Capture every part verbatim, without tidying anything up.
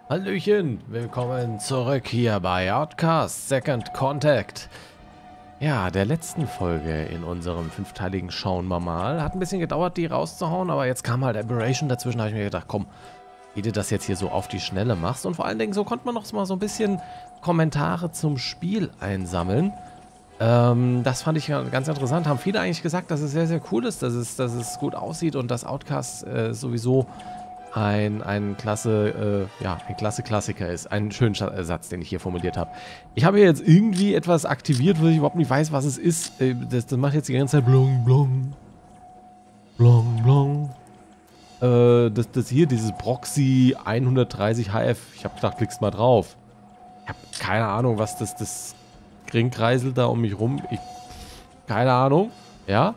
Hallöchen, willkommen zurück hier bei Outcast Second Contact. Ja, der letzten Folge in unserem fünfteiligen Schauen wir mal. Hat ein bisschen gedauert, die rauszuhauen, aber jetzt kam halt Aberration dazwischen. Da habe ich mir gedacht, komm, wie du das jetzt hier so auf die Schnelle machst. Und vor allen Dingen, so konnte man noch mal so ein bisschen Kommentare zum Spiel einsammeln. Ähm, das fand ich ganz interessant. Haben viele eigentlich gesagt, dass es sehr, sehr cool ist, dass es, dass es gut aussieht und dass Outcast äh, sowieso ein, ein klasse, äh, ja, ein klasse Klassiker ist. Ein schöner Satz, den ich hier formuliert habe. Ich habe hier jetzt irgendwie etwas aktiviert, wo ich überhaupt nicht weiß, was es ist. Äh, das, das macht jetzt die ganze Zeit blong, blong. Blong, blong. Äh, das, das hier, dieses Proxy hundertdreißig H F. Ich habe gedacht, klickst mal drauf. Ich habe keine Ahnung, was das, das Kringkreisel da um mich rum. Ich, keine Ahnung. Ja.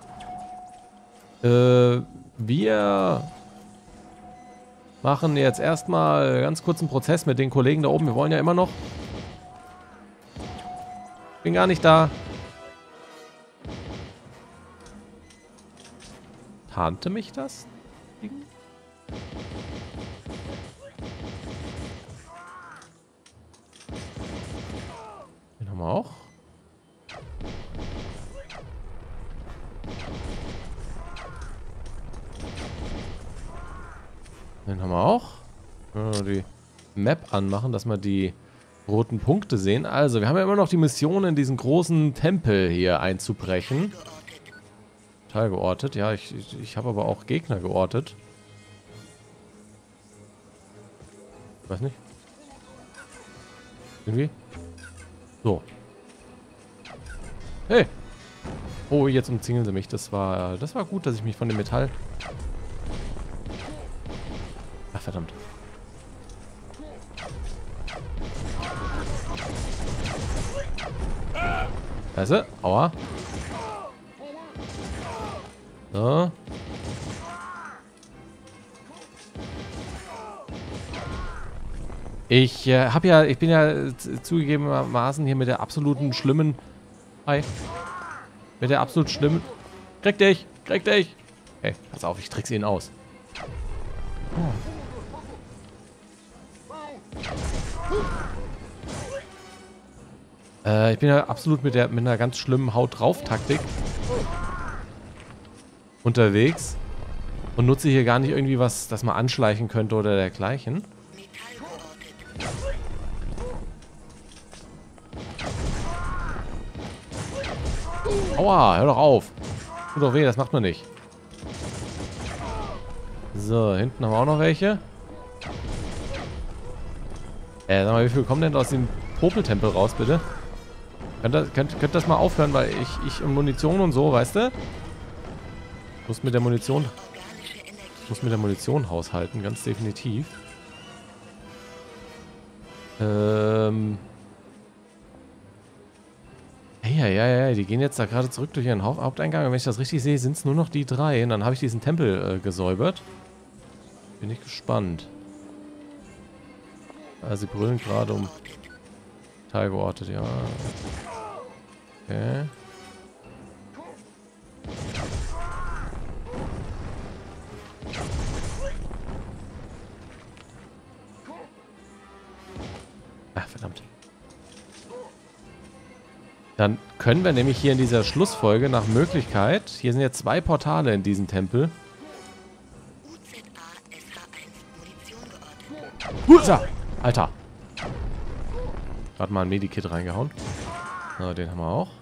Äh, wir machen jetzt erstmal ganz kurz einen Prozess mit den Kollegen da oben. Wir wollen ja immer noch. Bin gar nicht da. Tarnte mich das Ding? Den haben wir auch. Den haben wir auch. Die Map anmachen, dass wir die roten Punkte sehen. Also, wir haben ja immer noch die Mission, in diesen großen Tempel hier einzubrechen. Teil geortet. Ja, ich, ich, ich habe aber auch Gegner geortet. Weiß nicht. Irgendwie. So. Hey! Oh, jetzt umzingeln sie mich. Das war, das war gut, dass ich mich von dem Metall... Ach, verdammt. Scheiße. Aua. So. Ich äh, habe ja, ich bin ja zugegebenermaßen hier mit der absoluten schlimmen... Hi. Mit der absolut schlimmen... Krieg dich! Krieg dich! Hey, pass auf, ich trickse ihn aus. Oh. Äh, ich bin ja absolut mit, der, mit einer ganz schlimmen Haut-drauf-Taktik unterwegs und nutze hier gar nicht irgendwie was, das man anschleichen könnte oder dergleichen. Aua, hör doch auf. Tut doch weh, das macht man nicht. So, hinten haben wir auch noch welche. Äh, sag mal, wie viel kommen denn aus dem Popeltempel raus, bitte? Könnt ihr, könnt, könnt das mal aufhören, weil ich, ich und Munition und so, weißt du? Ich muss mit der Munition... Ich muss mit der Munition haushalten, ganz definitiv. Ähm... Ja, ja, ja, die gehen jetzt da gerade zurück durch ihren Haupt Haupteingang. Und wenn ich das richtig sehe, sind es nur noch die drei. Und dann habe ich diesen Tempel äh, gesäubert. Bin ich gespannt. Also sie brüllen gerade um... Teil geortet, ja. Okay. Ach, verdammt. Dann können wir nämlich hier in dieser Schlussfolge nach Möglichkeit... Hier sind jetzt zwei Portale in diesem Tempel. Husa! Alter! Gerade mal ein Medikit reingehauen. So, den haben wir auch.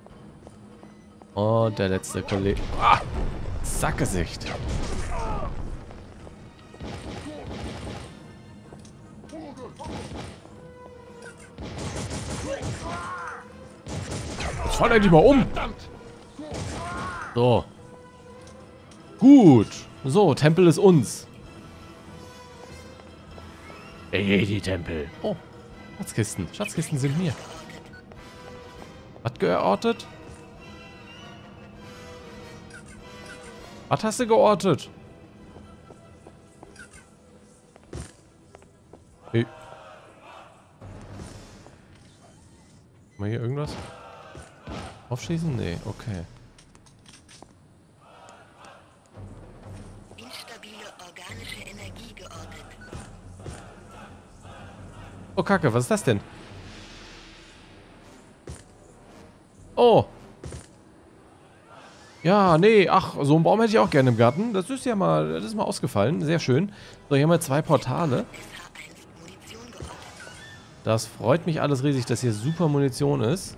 Und der letzte Kollege... Ah! Sackgesicht! Jetzt fall endlich mal um! So. Gut. So, Tempel ist uns. Ey, die Tempel. Oh. Schatzkisten. Schatzkisten sind mir. Was geortet? Was hast du geortet? Hey. Mal hier irgendwas? Aufschließen? Nee, okay. Instabile organische Energie geortet. Oh, Kacke, was ist das denn? Oh. Ja, nee, ach, so einen Baum hätte ich auch gerne im Garten. Das ist ja mal, das ist mal ausgefallen. Sehr schön. So, hier haben wir zwei Portale. Das freut mich alles riesig, dass hier super Munition ist.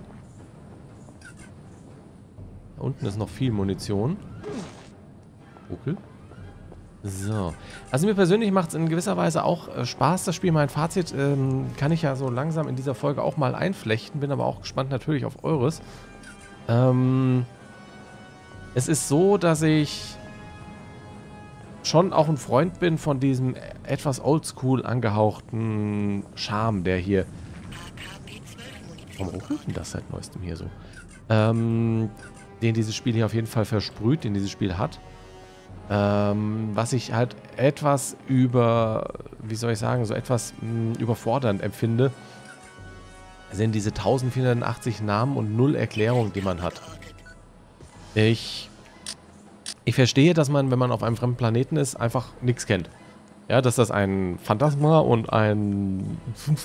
Da unten ist noch viel Munition. Okay. So. Also mir persönlich macht es in gewisser Weise auch äh, Spaß, das Spiel. Mein Fazit ähm, kann ich ja so langsam in dieser Folge auch mal einflechten. Bin aber auch gespannt natürlich auf eures. Ähm, es ist so, dass ich schon auch ein Freund bin von diesem etwas oldschool angehauchten Charme, der hier... Warum ruckelt denn das seit neuestem hier so? Ähm, den dieses Spiel hier auf jeden Fall versprüht, den dieses Spiel hat. Ähm, was ich halt etwas über, wie soll ich sagen, so etwas mh, überfordernd empfinde, sind diese eintausendvierhundertachtzig Namen und null Erklärungen, die man hat. Ich, ich verstehe, dass man, wenn man auf einem fremden Planeten ist, einfach nichts kennt. Ja, dass das ein Phantasma und ein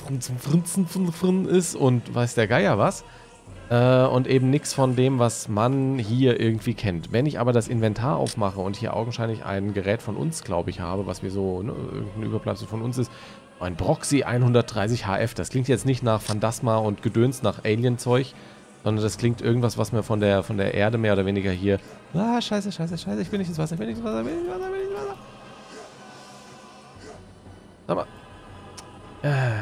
ist und weiß der Geier was. Äh, und eben nichts von dem, was man hier irgendwie kennt. Wenn ich aber das Inventar aufmache und hier augenscheinlich ein Gerät von uns, glaube ich, habe, was mir so, ne, irgendein Überbleibsel von uns ist, ein Broxy hundertdreißig H F, das klingt jetzt nicht nach Phantasma und Gedöns, nach Alien-Zeug, sondern das klingt irgendwas, was mir von der, von der Erde mehr oder weniger hier... Ah, scheiße, scheiße, scheiße, ich bin nicht ins Wasser, ich bin nicht ins Wasser, ich bin nicht ins Wasser, ich bin nicht ins Wasser. Sag mal. Äh...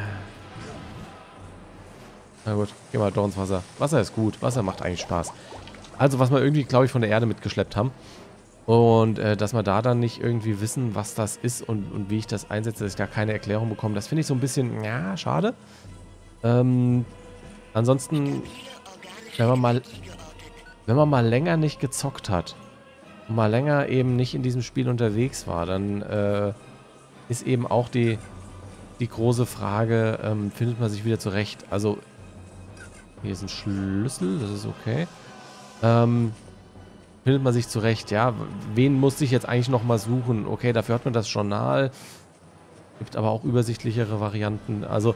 Na gut, geh mal doch ins Wasser. Wasser ist gut. Wasser macht eigentlich Spaß. Also, was wir irgendwie, glaube ich, von der Erde mitgeschleppt haben. Und äh, dass wir da dann nicht irgendwie wissen, was das ist und, und wie ich das einsetze, dass ich da keine Erklärung bekomme. Das finde ich so ein bisschen, ja, schade. Ähm, ansonsten, wenn man mal, wenn man mal länger nicht gezockt hat und mal länger eben nicht in diesem Spiel unterwegs war, dann äh, ist eben auch die, die große Frage, ähm, findet man sich wieder zurecht? Also, hier ist ein Schlüssel, das ist okay. Ähm, findet man sich zurecht, ja. Wen muss ich jetzt eigentlich nochmal suchen? Okay, dafür hat man das Journal. Gibt aber auch übersichtlichere Varianten. Also,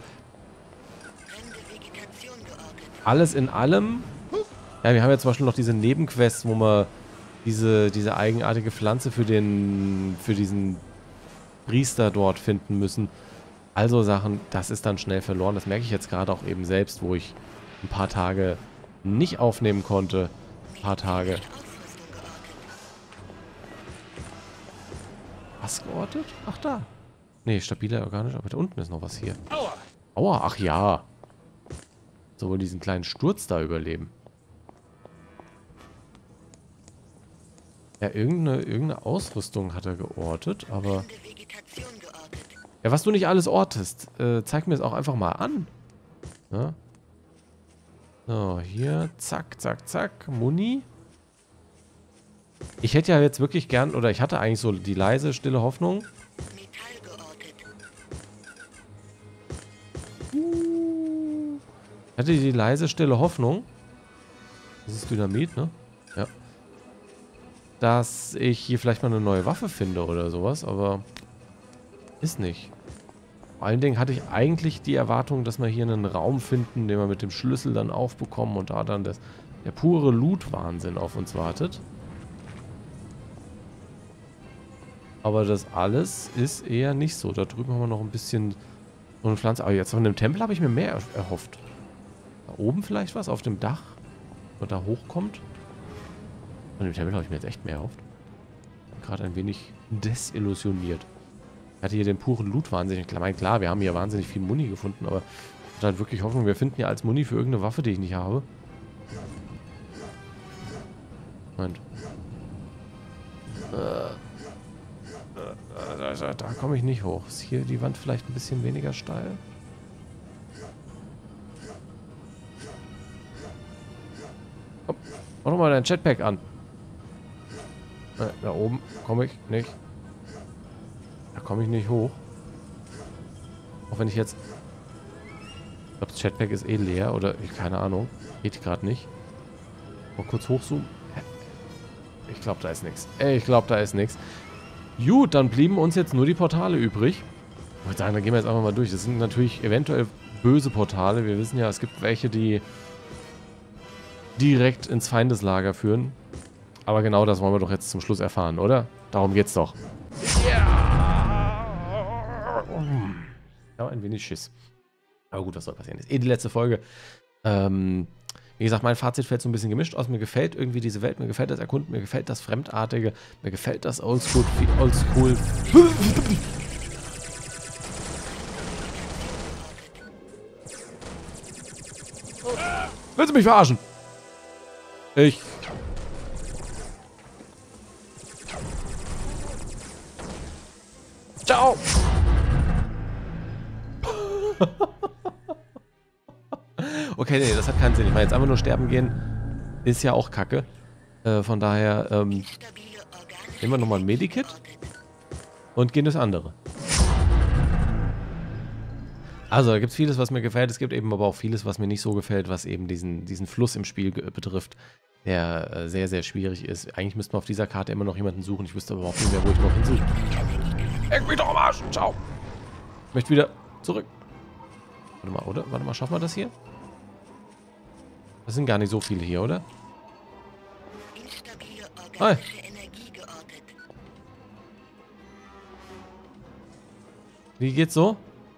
alles in allem. Ja, wir haben ja zum Beispiel noch diese Nebenquests, wo wir diese, diese eigenartige Pflanze für den, für diesen Priester dort finden müssen. Also Sachen, das ist dann schnell verloren. Das merke ich jetzt gerade auch eben selbst, wo ich ein paar Tage nicht aufnehmen konnte. Ein paar Tage. Was geortet? Ach, da. Nee, stabiler organisch, aber da unten ist noch was hier. Aua! Aua, ach ja. So, diesen kleinen Sturz da überleben. Ja, irgendeine, irgendeine Ausrüstung hat er geortet, aber... Ja, was du nicht alles ortest, äh, zeig mir es auch einfach mal an. Ja. So, hier, zack, zack, zack, Muni. Ich hätte ja jetzt wirklich gern, oder ich hatte eigentlich so die leise, stille Hoffnung. Ich hatte die leise, stille Hoffnung. Das ist Dynamit, ne? Ja. Dass ich hier vielleicht mal eine neue Waffe finde oder sowas, aber ist nicht. Vor allen Dingen hatte ich eigentlich die Erwartung, dass wir hier einen Raum finden, den wir mit dem Schlüssel dann aufbekommen und da dann das, der pure Loot-Wahnsinn auf uns wartet. Aber das alles ist eher nicht so. Da drüben haben wir noch ein bisschen so eine Pflanze. Aber jetzt von dem Tempel habe ich mir mehr erhofft. Da oben vielleicht was auf dem Dach, wo da hochkommt. Von dem Tempel habe ich mir jetzt echt mehr erhofft. Gerade ein wenig desillusioniert. Ich hatte hier den puren Loot wahnsinnig. Ich meine, klar, wir haben hier wahnsinnig viel Muni gefunden, aber ich hatte halt wirklich Hoffnung, wir finden hier als Muni für irgendeine Waffe, die ich nicht habe. Moment. Äh, äh, da, da, da komme ich nicht hoch. Ist hier die Wand vielleicht ein bisschen weniger steil? Komm, mach doch mal dein Jetpack an. Äh, da oben komme ich nicht. Da komme ich nicht hoch. Auch wenn ich jetzt... Ich glaube, das Jetpack ist eh leer oder... Keine Ahnung. Geht gerade nicht. Mal kurz hochzoomen. Ich glaube, da ist nichts. Ich glaube, da ist nichts. Gut, dann blieben uns jetzt nur die Portale übrig. Ich würde sagen, da gehen wir jetzt einfach mal durch. Das sind natürlich eventuell böse Portale. Wir wissen ja, es gibt welche, die direkt ins Feindeslager führen. Aber genau das wollen wir doch jetzt zum Schluss erfahren, oder? Darum geht's doch. Ja, ja ein wenig Schiss. Aber gut, was soll passieren? Das ist eh die letzte Folge. Ähm, wie gesagt, mein Fazit fällt so ein bisschen gemischt aus. Mir gefällt irgendwie diese Welt, mir gefällt das Erkunden, mir gefällt das Fremdartige, mir gefällt das Oldschool. Oldschool. Willst du mich verarschen? Ich. Ciao. Okay, nee, das hat keinen Sinn. Ich meine, jetzt einfach nur sterben gehen, ist ja auch kacke. Äh, von daher, ähm, nehmen wir nochmal ein Medikit und gehen das andere. Also, da gibt es vieles, was mir gefällt. Es gibt eben aber auch vieles, was mir nicht so gefällt, was eben diesen, diesen Fluss im Spiel betrifft, der äh, sehr, sehr schwierig ist. Eigentlich müsste man auf dieser Karte immer noch jemanden suchen. Ich wüsste aber überhaupt nicht mehr, wo ich noch hinsuche. Eck mich doch am Arsch. Ciao. Ich möchte wieder zurück. Warte mal, oder? Warte mal, schaffen wir das hier? Das sind gar nicht so viele hier, oder? Hi. Wie geht's so?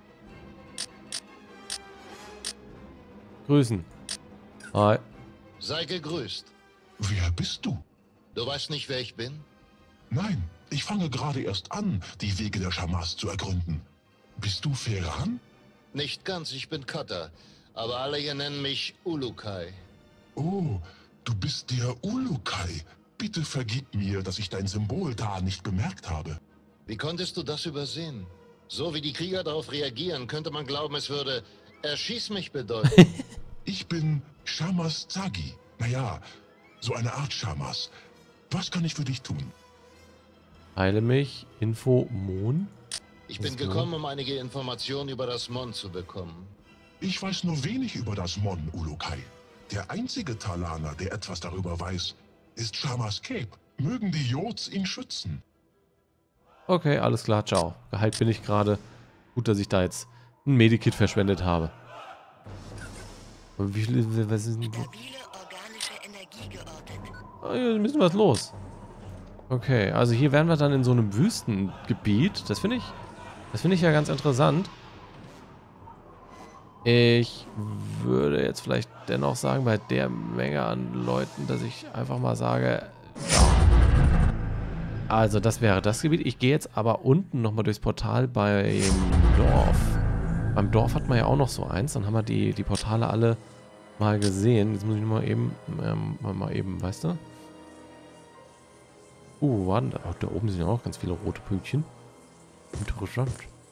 Grüßen. Hi. Sei gegrüßt. Wer bist du? Du weißt nicht, wer ich bin? Nein, ich fange gerade erst an, die Wege der Schamas zu ergründen. Bist du Ferran? Nicht ganz, ich bin Kata. Aber alle hier nennen mich Ulukai. Oh, du bist der Ulukai. Bitte vergib mir, dass ich dein Symbol da nicht bemerkt habe. Wie konntest du das übersehen? So wie die Krieger darauf reagieren, könnte man glauben, es würde "Erschieß mich" bedeuten. Ich bin Shamas Zagi. Naja, so eine Art Shamas. Was kann ich für dich tun? Heile mich. Info Mon. Ich bin gekommen, um einige Informationen über das Mon zu bekommen. Ich weiß nur wenig über das Mon, Ulukai. Der einzige Talaner, der etwas darüber weiß, ist Shamas Cape. Mögen die Jods ihn schützen. Okay, alles klar, ciao. Geheilt bin ich gerade. Gut, dass ich da jetzt ein Medikit verschwendet habe. Aber wie viel... Was ist denn... Oh, hier ist ein bisschen was los. Okay, also hier wären wir dann in so einem Wüstengebiet. Das finde ich... Das finde ich ja ganz interessant. Ich würde jetzt vielleicht dennoch sagen, bei der Menge an Leuten, dass ich einfach mal sage... Ja. Also das wäre das Gebiet. Ich gehe jetzt aber unten nochmal durchs Portal beim Dorf. Beim Dorf hat man ja auch noch so eins. Dann haben wir die, die Portale alle mal gesehen. Jetzt muss ich mal eben, ähm, mal eben, weißt du? Uh, warte. Oh, da oben sind ja auch ganz viele rote Pünktchen. Interessant.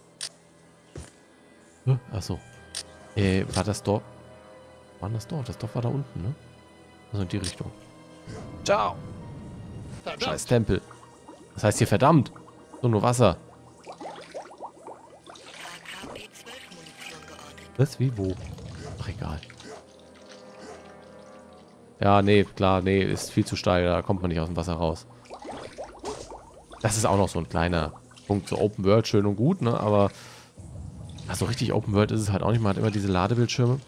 Hm? Achso. Äh, war das Dorf? War das Dorf? Das Dorf war da unten, ne? Also in die Richtung. Ciao! Verdammt. Scheiß Tempel. Das heißt hier verdammt. So, nur Wasser. Was? Wie? Wo? Ach, egal. Ja, nee, klar, nee, ist viel zu steil. Da kommt man nicht aus dem Wasser raus. Das ist auch noch so ein kleiner Punkt. So Open World, schön und gut, ne? Aber ja, so richtig Open World ist es halt auch nicht. Man hat immer diese Ladebildschirme.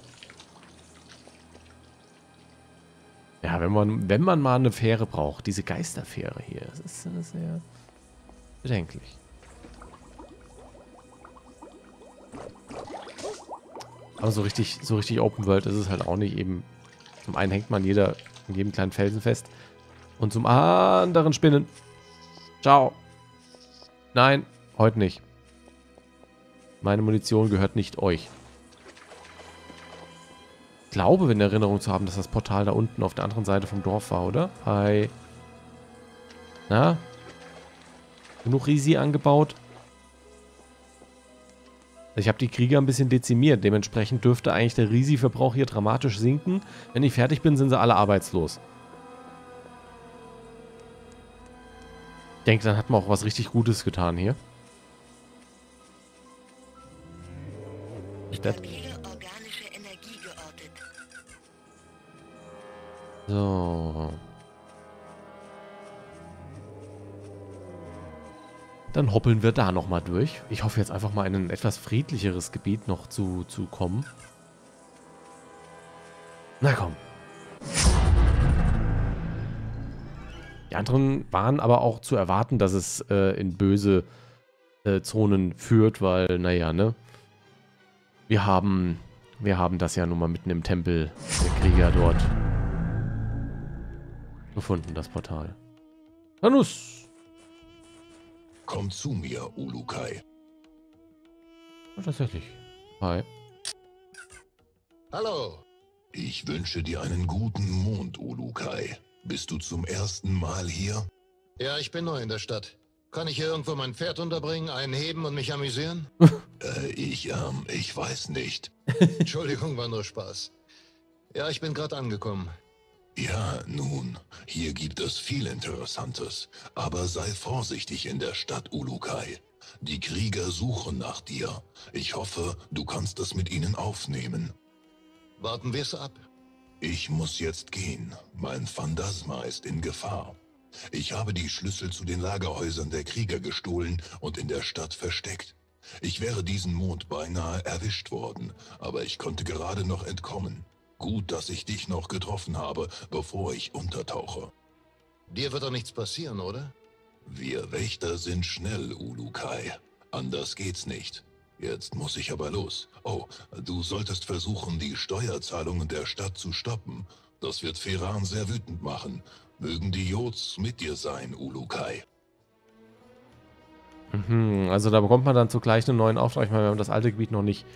Ja, wenn man, wenn man mal eine Fähre braucht. Diese Geisterfähre hier. Das ist äh, sehr bedenklich. Aber so richtig, so richtig Open World ist es halt auch nicht. Eben, zum einen hängt man jeder in jedem kleinen Felsen fest. Und zum anderen Spinnen. Ciao. Nein, heute nicht. Meine Munition gehört nicht euch. Ich glaube, in Erinnerung zu haben, dass das Portal da unten auf der anderen Seite vom Dorf war, oder? Hi. Na? Genug Risi angebaut? Ich habe die Krieger ein bisschen dezimiert. Dementsprechend dürfte eigentlich der Risi-Verbrauch hier dramatisch sinken. Wenn ich fertig bin, sind sie alle arbeitslos. Ich denke, dann hat man auch was richtig Gutes getan hier. Ich werde... So. Dann hoppeln wir da nochmal durch. Ich hoffe jetzt einfach mal in ein etwas friedlicheres Gebiet noch zu, zu kommen. Na komm. Die anderen waren aber auch zu erwarten, dass es äh, in böse äh, Zonen führt, weil, naja, ne? Wir haben, wir haben das ja nun mal mitten im Tempel der Krieger dort gefunden, das Portal. Tanus! Komm zu mir, Ulukai. Ja, tatsächlich. Hi. Hallo. Ich wünsche dir einen guten Mond, Ulukai. Bist du zum ersten Mal hier? Ja, ich bin neu in der Stadt. Kann ich hier irgendwo mein Pferd unterbringen, einen heben und mich amüsieren? Äh, ich, ähm, ich weiß nicht. Entschuldigung, war nur Spaß. Ja, ich bin gerade angekommen. Ja, nun, hier gibt es viel Interessantes. Aber sei vorsichtig in der Stadt, Ulukai. Die Krieger suchen nach dir. Ich hoffe, du kannst es mit ihnen aufnehmen. Warten wir es ab. Ich muss jetzt gehen. Mein Phantasma ist in Gefahr. Ich habe die Schlüssel zu den Lagerhäusern der Krieger gestohlen und in der Stadt versteckt. Ich wäre diesen Mond beinahe erwischt worden, aber ich konnte gerade noch entkommen. Gut, dass ich dich noch getroffen habe, bevor ich untertauche. Dir wird doch nichts passieren, oder? Wir Wächter sind schnell, Ulukai. Anders geht's nicht. Jetzt muss ich aber los. Oh, du solltest versuchen, die Steuerzahlungen der Stadt zu stoppen. Das wird Feran sehr wütend machen. Mögen die Jots mit dir sein, Ulukai. Mhm, also da bekommt man dann zugleich einen neuen Auftrag. Ich meine, wir haben das alte Gebiet noch nicht...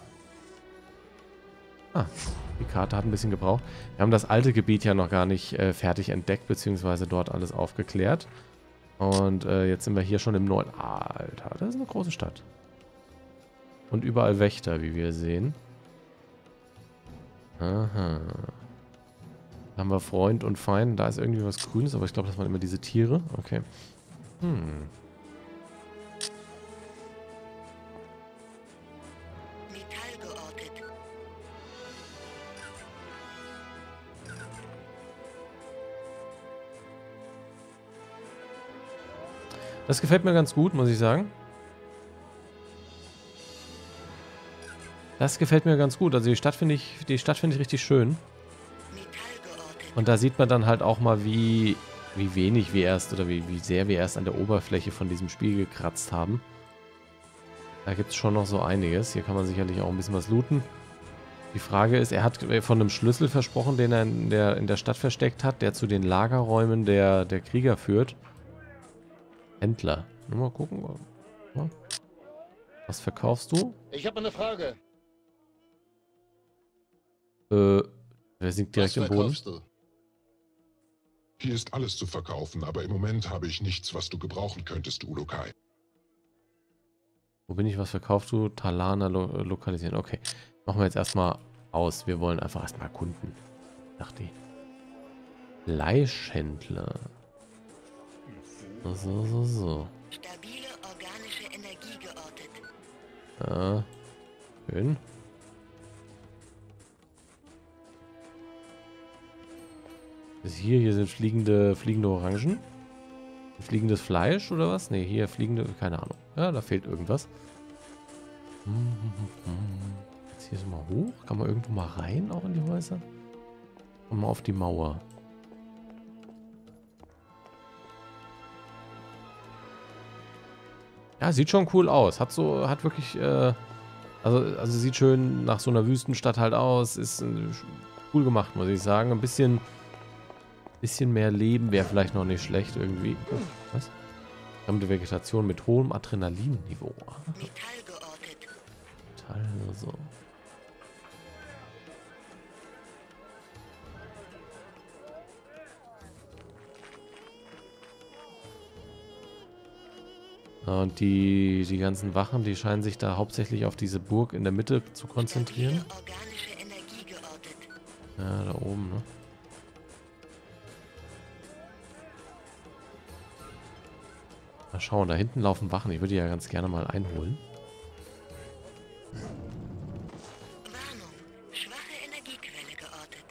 Ah, die Karte hat ein bisschen gebraucht. Wir haben das alte Gebiet ja noch gar nicht äh, fertig entdeckt, beziehungsweise dort alles aufgeklärt. Und äh, jetzt sind wir hier schon im neuen... Alter, das ist eine große Stadt. Und überall Wächter, wie wir sehen. Aha. Da haben wir Freund und Feind. Da ist irgendwie was Grünes, aber ich glaube, das waren immer diese Tiere. Okay. Hm. Metall geortet. Das gefällt mir ganz gut, muss ich sagen. Das gefällt mir ganz gut. Also die Stadt finde ich, die Stadt finde ich richtig schön. Und da sieht man dann halt auch mal, wie, wie wenig wir erst oder wie, wie sehr wir erst an der Oberfläche von diesem Spiel gekratzt haben. Da gibt es schon noch so einiges. Hier kann man sicherlich auch ein bisschen was looten. Die Frage ist, er hat von einem Schlüssel versprochen, den er in der, in der Stadt versteckt hat, der zu den Lagerräumen der, der Krieger führt. Händler. Mal gucken. Was verkaufst du? Ich habe eine Frage. Äh, der sinkt direkt Was im Boden. verkaufst du? Hier ist alles zu verkaufen, aber im Moment habe ich nichts, was du gebrauchen könntest, Ulukai. Wo bin ich? Was verkaufst du? Talana lo lokalisieren. Okay. Machen wir jetzt erstmal aus. Wir wollen einfach erstmal erkunden. Dachte ich. Fleischhändler. So, so, so. Stabile organische Energie geortet. Ja. Schön. Ist hier, hier sind fliegende, fliegende Orangen. Fliegendes Fleisch oder was? Ne, hier fliegende, keine Ahnung. Ja, da fehlt irgendwas. Jetzt hier so mal hoch. Kann man irgendwo mal rein, auch in die Häuser? Und mal auf die Mauer. Ja, sieht schon cool aus. Hat so, hat wirklich, äh, also, also sieht schön nach so einer Wüstenstadt halt aus. Ist äh, cool gemacht, muss ich sagen. Ein bisschen, bisschen mehr Leben wäre vielleicht noch nicht schlecht irgendwie. Oh, was? Fremde Vegetation mit hohem Adrenalinniveau. Metall geortet. Metall, so. Und die, die ganzen Wachen, die scheinen sich da hauptsächlich auf diese Burg in der Mitte zu konzentrieren. Stabile organische Energie geortet. Ja, da oben, ne? Mal schauen, da hinten laufen Wachen. Ich würde die ja ganz gerne mal einholen. Warnung. Schwache Energiequelle geortet.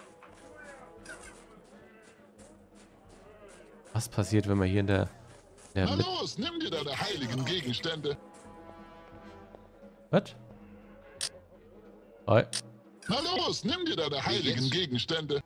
Was passiert, wenn man hier in der Der Na mit... los, nimm dir deine heiligen Gegenstände. Was? Hi. Na los, nimm dir deine heiligen jetzt? Gegenstände.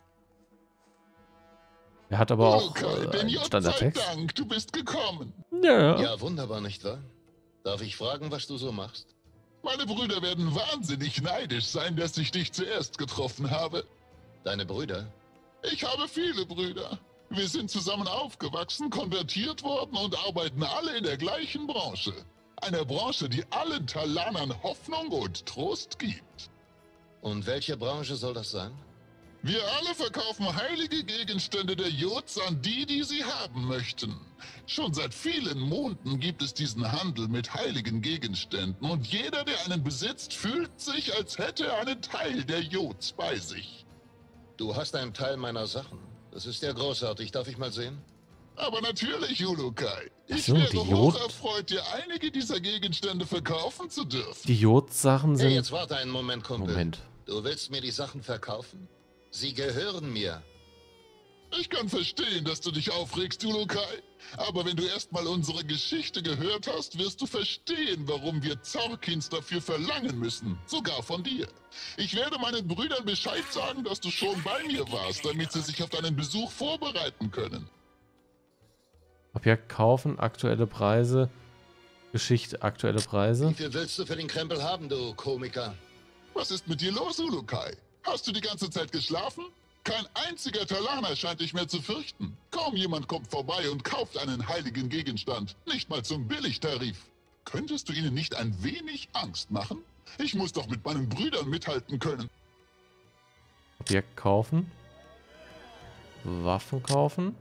Er hat aber auch Luca, äh, denn einen Gott sei Standardtext. Dank, du bist gekommen. Ja. Ja, wunderbar, nicht wahr? Darf ich fragen, was du so machst? Meine Brüder werden wahnsinnig neidisch sein, dass ich dich zuerst getroffen habe. Deine Brüder? Ich habe viele Brüder. Wir sind zusammen aufgewachsen, konvertiert worden und arbeiten alle in der gleichen Branche. Einer Branche, die allen Talanern Hoffnung und Trost gibt. Und welche Branche soll das sein? Wir alle verkaufen heilige Gegenstände der Jods an die, die sie haben möchten. Schon seit vielen Monden gibt es diesen Handel mit heiligen Gegenständen und jeder, der einen besitzt, fühlt sich, als hätte er einen Teil der Jods bei sich. Du hast einen Teil meiner Sachen. Das ist ja großartig. Darf ich mal sehen? Aber natürlich, Ulukai. Ich Ach so, wäre die hoch Jod- erfreut, dir einige dieser Gegenstände verkaufen zu dürfen. Die Jod-Sachen Hey, sind... jetzt warte einen Moment, Kumpel. Moment. Du willst mir die Sachen verkaufen? Sie gehören mir. Ich kann verstehen, dass du dich aufregst, Ulukai. Aber wenn du erstmal unsere Geschichte gehört hast, wirst du verstehen, warum wir Zorkins dafür verlangen müssen. Sogar von dir. Ich werde meinen Brüdern Bescheid sagen, dass du schon bei mir warst, damit sie sich auf deinen Besuch vorbereiten können. Objekt kaufen, aktuelle Preise. Geschichte, aktuelle Preise. Wie viel willst du für den Krempel haben, du Komiker? Was ist mit dir los, Ulukai? Hast du die ganze Zeit geschlafen? Kein einziger Talaner scheint dich mehr zu fürchten. Kaum jemand kommt vorbei und kauft einen heiligen Gegenstand. Nicht mal zum Billigtarif. Könntest du ihnen nicht ein wenig Angst machen? Ich muss doch mit meinen Brüdern mithalten können. Objekt kaufen. Waffen kaufen.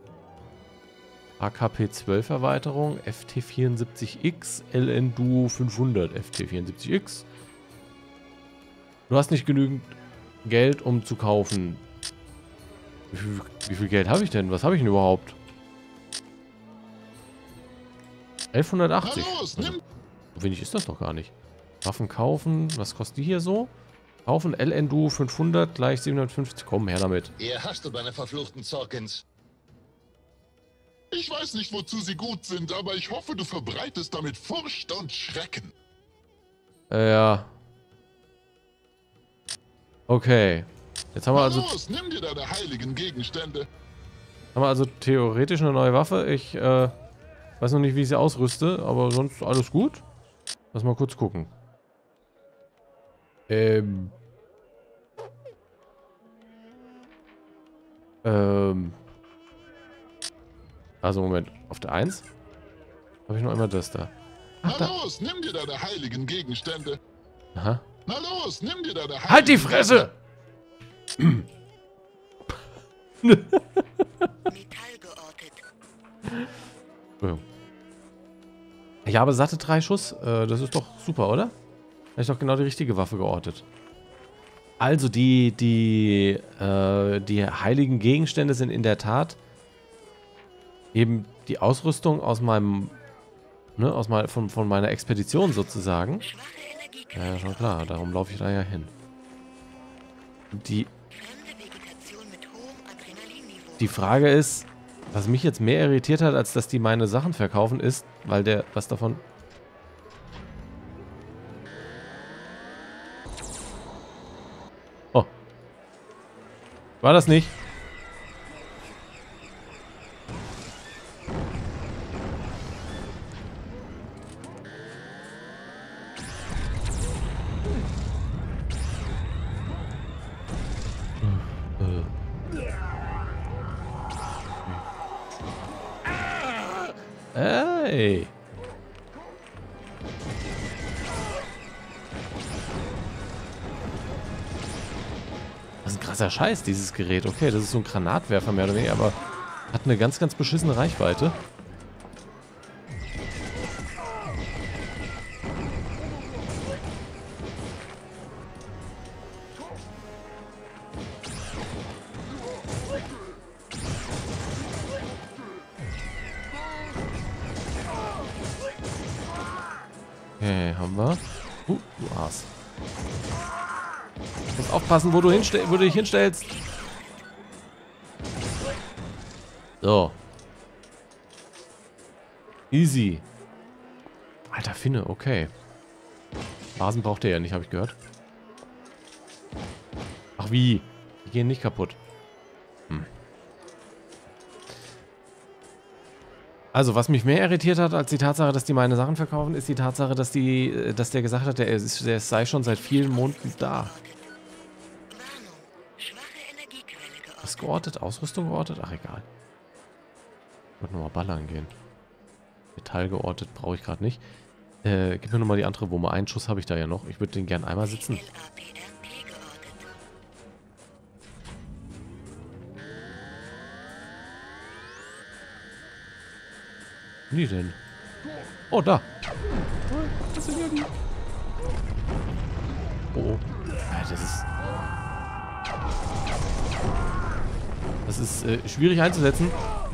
A K P zwölf Erweiterung. F T vierundsiebzig X. L N Duo fünfhundert. F T vierundsiebzig X. Du hast nicht genügend Geld, um zu kaufen. Wie viel, wie viel Geld habe ich denn? Was habe ich denn überhaupt? elfhundertachtzig. Na los, Also, nimm... so wenig ist das doch gar nicht. Waffen kaufen. Was kostet die hier so? Kaufen L N Duo fünfhundert gleich siebenhundertfünfzig. Komm, her damit. Hier hast du deine verfluchten Zorkins. Ich weiß nicht, wozu sie gut sind, aber ich hoffe, du verbreitest damit Furcht und Schrecken. Äh, ja. Okay. Jetzt haben wir Na also, los, nimm dir deine heiligen Gegenstände. haben wir also theoretisch eine neue Waffe. Ich äh, weiß noch nicht, wie ich sie ausrüste, aber sonst alles gut. Lass mal kurz gucken. Ähm. Ähm. Also Moment, auf der eins habe ich noch immer das da. Ach, Na da. los, nimm dir deine heiligen Gegenstände. Aha. Na los, nimm dir deine heiligen Halt die Fresse! Metall geortet. Entschuldigung. Ich habe satte drei Schuss. Äh, das ist doch super, oder? Habe ich doch genau die richtige Waffe geortet. Also die, die, äh, die heiligen Gegenstände sind in der Tat eben die Ausrüstung aus meinem, ne, aus mein, von, von meiner Expedition sozusagen. Schwache Energiequelle. Ja, schon klar, darum laufe ich da ja hin. Die, Fremde Vegetation mit hohem Adrenalinniveau. die Frage ist, was mich jetzt mehr irritiert hat, als dass die meine Sachen verkaufen, ist, weil der, was davon... Oh. War das nicht? Hey. Das ist ein krasser Scheiß, dieses Gerät. Okay, das ist so ein Granatwerfer mehr oder weniger, aber hat eine ganz, ganz beschissene Reichweite. Okay, haben wir. Uh, du Arsch. Du musst aufpassen, wo du, hinstell wo du dich hinstellst. So. Easy. Alter Finne, okay. Basen braucht er ja nicht, habe ich gehört. Ach wie? Die gehen nicht kaputt. Hm. Also, was mich mehr irritiert hat als die Tatsache, dass die meine Sachen verkaufen, ist die Tatsache, dass die, dass der gesagt hat, der, ist, der sei schon seit vielen Monaten da. Warnung. Schwache Energiequelle geortet. Ist geortet? Ausrüstung geortet? Ach, egal. Ich wollte nochmal ballern gehen. Metall geortet brauche ich gerade nicht. Äh, gib mir nochmal die andere Wumme. Einen Schuss habe ich da ja noch. Ich würde den gern einmal sitzen. L A P R P geortet. Wo sind die denn? Oh, da. Das sind ja die. Oh, oh. Ja, das ist... Das ist äh, schwierig einzusetzen.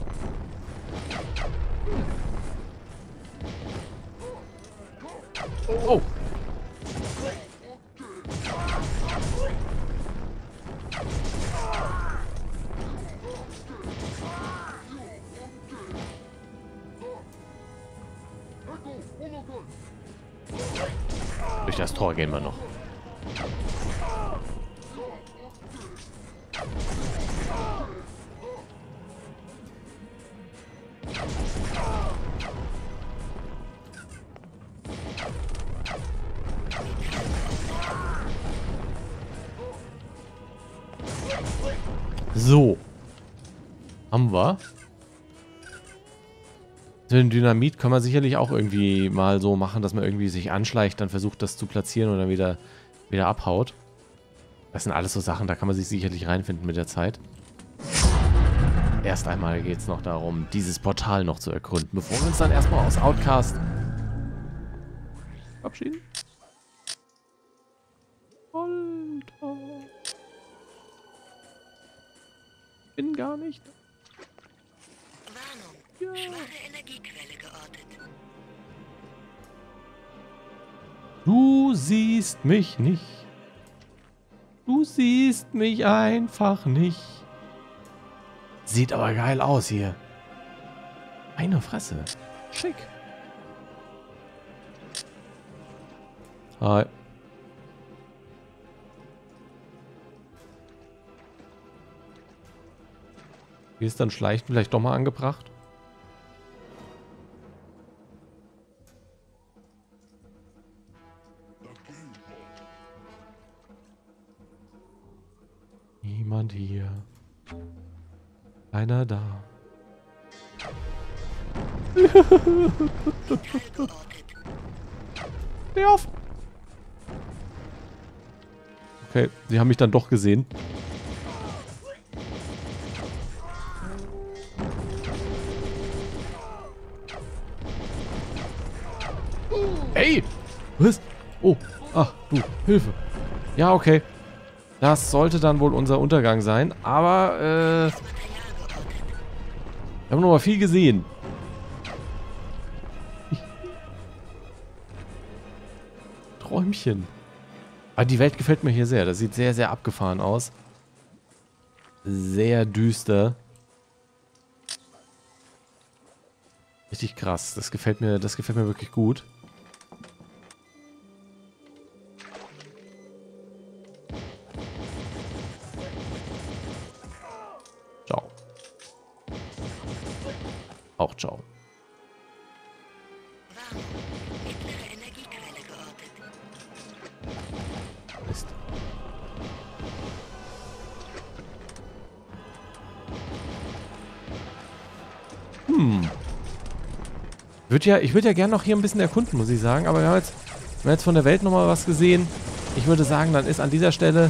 Oh. Durch das Tor gehen wir noch. So. Haben wir. Den Dynamit kann man sicherlich auch irgendwie mal so machen, dass man irgendwie sich anschleicht, dann versucht das zu platzieren und dann wieder, wieder abhaut. Das sind alles so Sachen, da kann man sich sicherlich reinfinden mit der Zeit. Erst einmal geht es noch darum, dieses Portal noch zu ergründen, bevor wir uns dann erstmal aus Outcast verabschieden. Alter. Bin gar nicht. Warnung. Ja. Schwache Energiequelle geortet. Du siehst mich nicht. Du siehst mich einfach nicht. Sieht aber geil aus hier. Meine Fresse. Schick. Hi. Hier ist dann Schleichen vielleicht doch mal angebracht. Niemand hier. Keiner da. Steh auf! Okay, sie haben mich dann doch gesehen. Ey! Was? Oh, ach, du, Hilfe. Ja, okay. Das sollte dann wohl unser Untergang sein, aber, äh... wir haben noch mal viel gesehen. Träumchen. Aber die Welt gefällt mir hier sehr. Das sieht sehr, sehr abgefahren aus. Sehr düster. Richtig krass. Das gefällt mir, das gefällt mir wirklich gut. Ciao. Auch ciao. Warnung. Mittlere Energiequelle geortet. Mist. Hm. Würd ja, ich würde ja gerne noch hier ein bisschen erkunden, muss ich sagen. Aber wir haben jetzt, wir haben jetzt von der Welt nochmal was gesehen. Ich würde sagen, dann ist an dieser Stelle...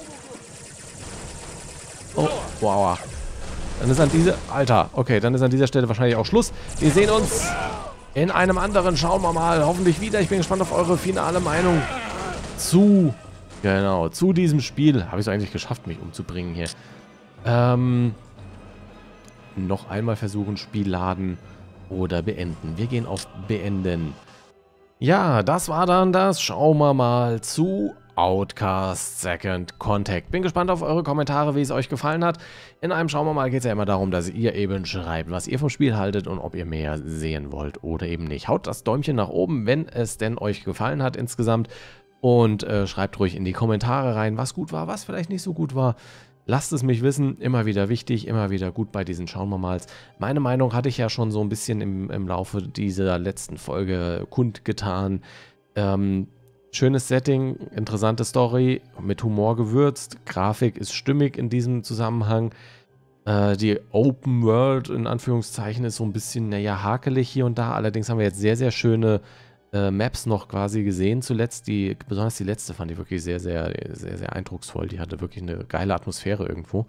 Oh, wow. Dann ist an dieser... Alter, okay, dann ist an dieser Stelle wahrscheinlich auch Schluss. Wir sehen uns in einem anderen. Schauen wir mal. Hoffentlich wieder. Ich bin gespannt auf eure finale Meinung zu... Genau, zu diesem Spiel. Habe ich es eigentlich geschafft, mich umzubringen hier. Ähm... Noch einmal versuchen, Spiel laden oder beenden. Wir gehen auf Beenden. Ja, das war dann das. Schauen wir mal zu Outcast Second Contact. Bin gespannt auf eure Kommentare, wie es euch gefallen hat. In einem Schauen wir mal geht es ja immer darum, dass ihr eben schreibt, was ihr vom Spiel haltet und ob ihr mehr sehen wollt oder eben nicht. Haut das Däumchen nach oben, wenn es denn euch gefallen hat insgesamt. Und äh, schreibt ruhig in die Kommentare rein, was gut war, was vielleicht nicht so gut war. Lasst es mich wissen, immer wieder wichtig, immer wieder gut bei diesen Schauen wir mal. Meine Meinung hatte ich ja schon so ein bisschen im, im Laufe dieser letzten Folge kundgetan. Ähm, schönes Setting, interessante Story, mit Humor gewürzt, Grafik ist stimmig in diesem Zusammenhang. Äh, die Open World in Anführungszeichen ist so ein bisschen, naja, hakelig hier und da. Allerdings haben wir jetzt sehr, sehr schöne äh, Maps noch quasi gesehen zuletzt. Die, besonders die letzte fand ich wirklich sehr, sehr, sehr, sehr eindrucksvoll. Die hatte wirklich eine geile Atmosphäre irgendwo.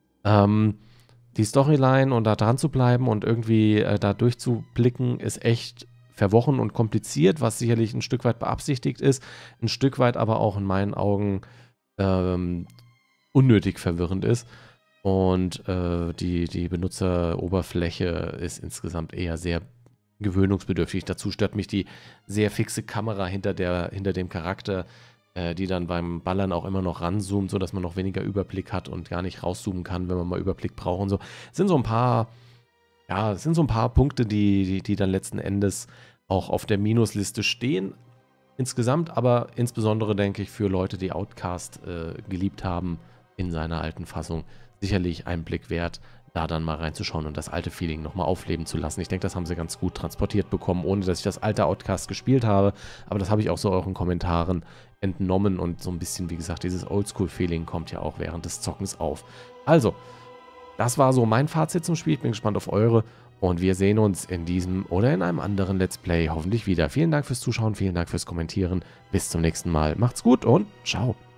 Ähm, die Storyline und da dran zu bleiben und irgendwie äh, da durchzublicken, ist echt verworren und kompliziert, was sicherlich ein Stück weit beabsichtigt ist, ein Stück weit aber auch in meinen Augen ähm, unnötig verwirrend ist. Und äh, die, die Benutzeroberfläche ist insgesamt eher sehr gewöhnungsbedürftig. Dazu stört mich die sehr fixe Kamera hinter, der, hinter dem Charakter, äh, die dann beim Ballern auch immer noch ranzoomt, sodass man noch weniger Überblick hat und gar nicht rauszoomen kann, wenn man mal Überblick braucht und so. Es sind so ein paar, ja, es sind so ein paar Punkte, die, die, die dann letzten Endes auch auf der Minusliste stehen. Insgesamt aber insbesondere, denke ich, für Leute, die Outcast äh, geliebt haben in seiner alten Fassung, sicherlich ein Blick wert, da dann mal reinzuschauen und das alte Feeling nochmal aufleben zu lassen. Ich denke, das haben sie ganz gut transportiert bekommen, ohne dass ich das alte Outcast gespielt habe. Aber das habe ich auch so euren Kommentaren entnommen und so ein bisschen, wie gesagt, dieses Oldschool-Feeling kommt ja auch während des Zockens auf. Also, das war so mein Fazit zum Spiel. Ich bin gespannt auf eure und wir sehen uns in diesem oder in einem anderen Let's Play hoffentlich wieder. Vielen Dank fürs Zuschauen, vielen Dank fürs Kommentieren. Bis zum nächsten Mal. Macht's gut und ciao.